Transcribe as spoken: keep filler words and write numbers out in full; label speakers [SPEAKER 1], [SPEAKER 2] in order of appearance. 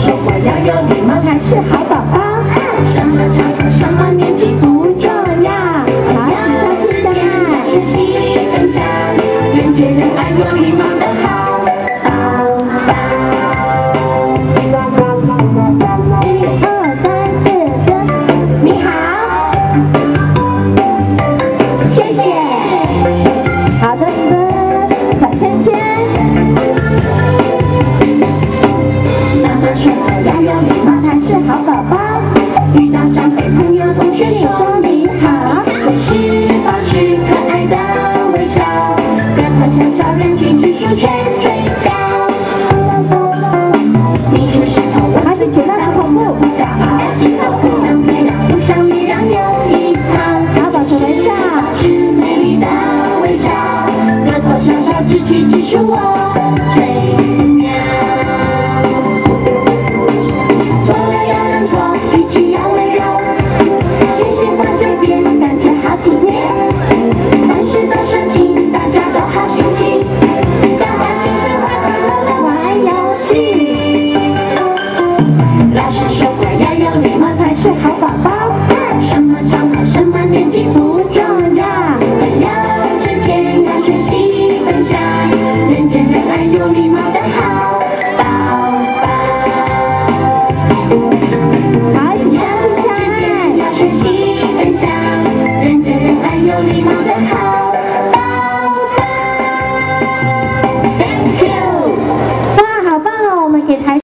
[SPEAKER 1] 说话要有礼貌才是好宝宝。什么场合、什么年纪不重要，要之间学习分享，人见人爱有礼貌的好宝宝。一二三四跟，你好，谢谢。好的，小圈圈。妈妈说要有礼貌才是好宝宝。遇到长辈、朋友、同学说你好，总是保持可爱的微笑，个头小小，人气指数却最高。你出石头，我还是简单的恐怖，骄傲时候不想退让，不想礼让，有一套，要保持微笑，保持美丽的微笑，个头小小，志气指数我最